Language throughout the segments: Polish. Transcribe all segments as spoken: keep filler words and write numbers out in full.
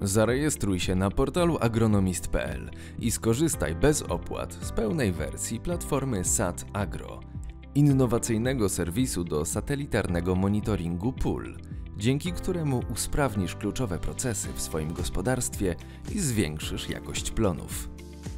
Zarejestruj się na portalu agronomist kropka p l i skorzystaj bez opłat z pełnej wersji platformy Sat Agro, innowacyjnego serwisu do satelitarnego monitoringu pól, dzięki któremu usprawnisz kluczowe procesy w swoim gospodarstwie i zwiększysz jakość plonów.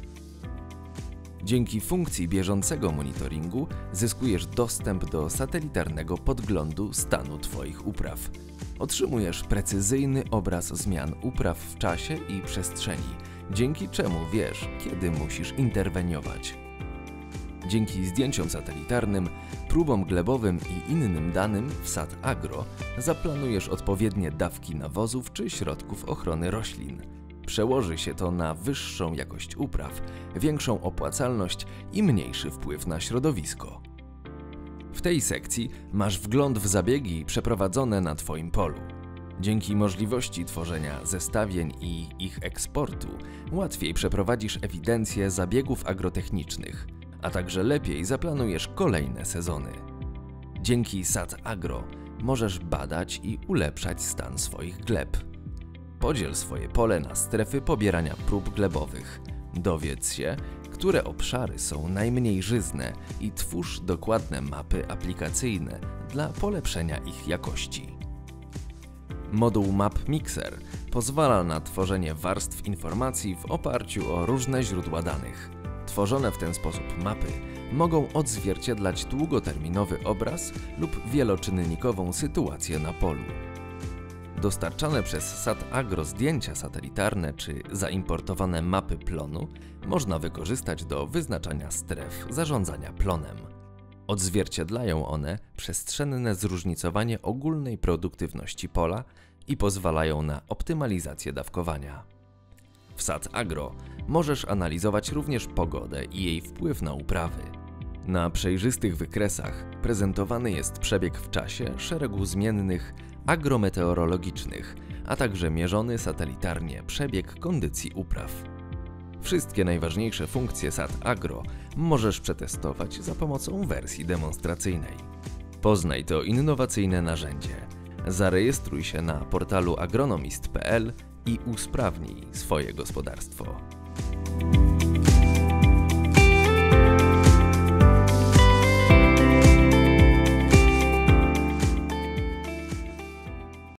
Dzięki funkcji bieżącego monitoringu zyskujesz dostęp do satelitarnego podglądu stanu Twoich upraw. Otrzymujesz precyzyjny obraz zmian upraw w czasie i przestrzeni, dzięki czemu wiesz, kiedy musisz interweniować. Dzięki zdjęciom satelitarnym, próbom glebowym i innym danym w Sat Agro zaplanujesz odpowiednie dawki nawozów czy środków ochrony roślin. Przełoży się to na wyższą jakość upraw, większą opłacalność i mniejszy wpływ na środowisko. W tej sekcji masz wgląd w zabiegi przeprowadzone na Twoim polu. Dzięki możliwości tworzenia zestawień i ich eksportu łatwiej przeprowadzisz ewidencję zabiegów agrotechnicznych, a także lepiej zaplanujesz kolejne sezony. Dzięki Sat Agro możesz badać i ulepszać stan swoich gleb. Podziel swoje pole na strefy pobierania prób glebowych. Dowiedz się, które obszary są najmniej żyzne i twórz dokładne mapy aplikacyjne dla polepszenia ich jakości. Moduł Map Mixer pozwala na tworzenie warstw informacji w oparciu o różne źródła danych. Tworzone w ten sposób mapy mogą odzwierciedlać długoterminowy obraz lub wieloczynnikową sytuację na polu. Dostarczane przez Sat Agro zdjęcia satelitarne czy zaimportowane mapy plonu można wykorzystać do wyznaczania stref zarządzania plonem. Odzwierciedlają one przestrzenne zróżnicowanie ogólnej produktywności pola i pozwalają na optymalizację dawkowania. W Sat Agro możesz analizować również pogodę i jej wpływ na uprawy. Na przejrzystych wykresach prezentowany jest przebieg w czasie szeregu zmiennych agrometeorologicznych, a także mierzony satelitarnie przebieg kondycji upraw. Wszystkie najważniejsze funkcje Sat Agro możesz przetestować za pomocą wersji demonstracyjnej. Poznaj to innowacyjne narzędzie. Zarejestruj się na portalu agronomist kropka p l i usprawnij swoje gospodarstwo.